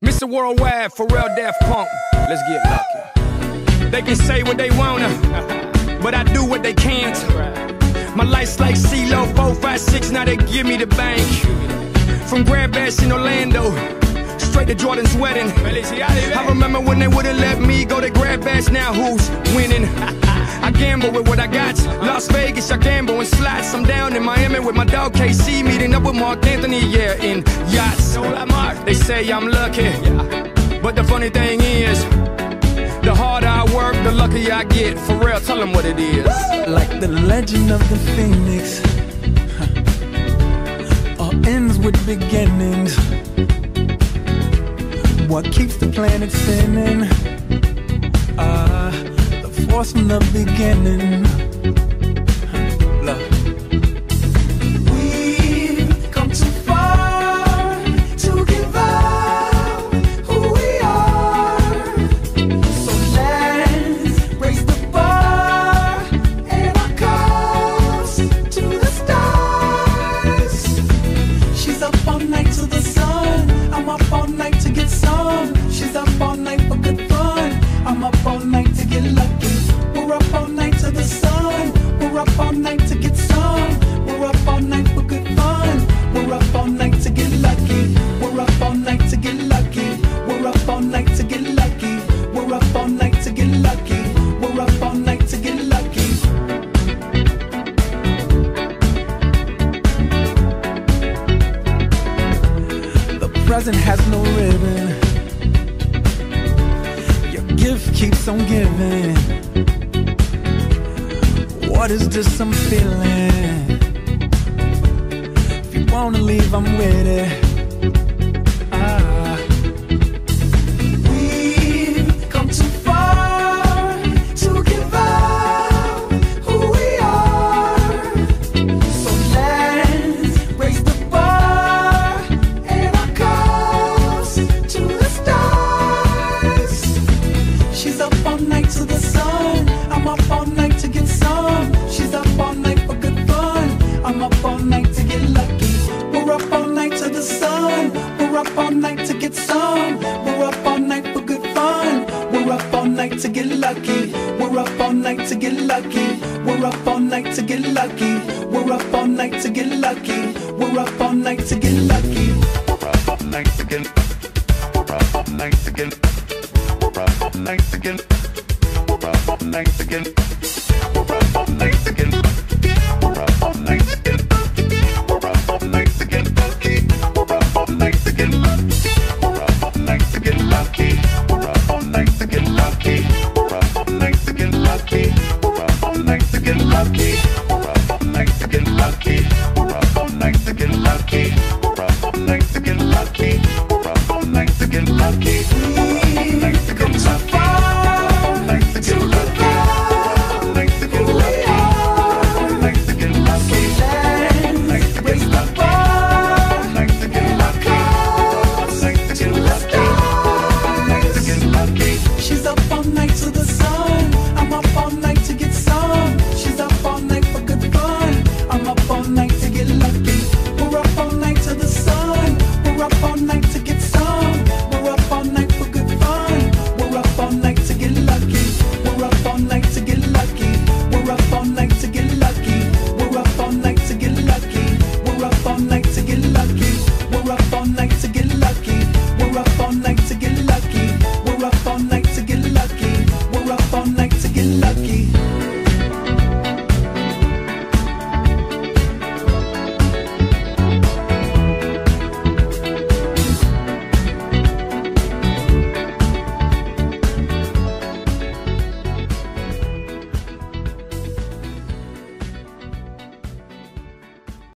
Mr. Worldwide, Pharrell Daft Punk. Let's get lucky. They can say what they wanna, but I do what they can't. My life's like CeeLo, 4, 5, 6, now they give me the bank. From Grand Bash in Orlando, straight to Jordan's wedding. I remember when they wouldn't let me go to Grand Bash, now who's winning? I gamble with what I got. Las Vegas, I gamble in slots. I'm down in Miami with my dog KC, meeting up with Mark Anthony, yeah, in yachts. They say I'm lucky, but the funny thing is, the harder I work, the luckier I get. Pharrell, tell them what it is. Like the legend of the Phoenix, all ends with beginnings. What keeps the planet spinning? The force from the beginning. Look. We've come too far to give up who we are. So let's raise the bar and our cups to the stars. She's up all night to the sun. I'm up all night to get some. She's up all night for good fun. I'm up all night to get lucky. We're up all night to the sun. We're up all night to get some. We're up all night for good fun. We're up all night to get lucky. We're up all night to get lucky. We're up all night to get lucky. We're up all night to get lucky. We're up all night to get lucky. The present has no ribbon. Your gift keeps on giving. What is this I'm feeling? If you wanna leave, I'm with it. We've come too far to give up who we are. So let's raise the bar and our cups to the stars. She's up all night to the sun. I'm up all night to get some. She's up all night for good fun. I'm up all night to get lucky. We're up all night to the sun. We're up all night to get some. We're up all night for good fun. We're up all night to get lucky. We're up all night to get lucky. We're up all night to get lucky. We're up all night to get lucky. We're up all night to get lucky. We're up all night to get. We're up all night to get. We're up all night to get. We're up all night to get. We're up all night to get. We're up all night to get. We're up all night to get lucky. We're up all night to get lucky. We're up all night to get lucky. We're up all night to get lucky. We're up all night to get lucky. We're up all night to get lucky. We're up all night to get lucky. We're up all night to get lucky. We're up all night to get lucky. We're up all night to get lucky.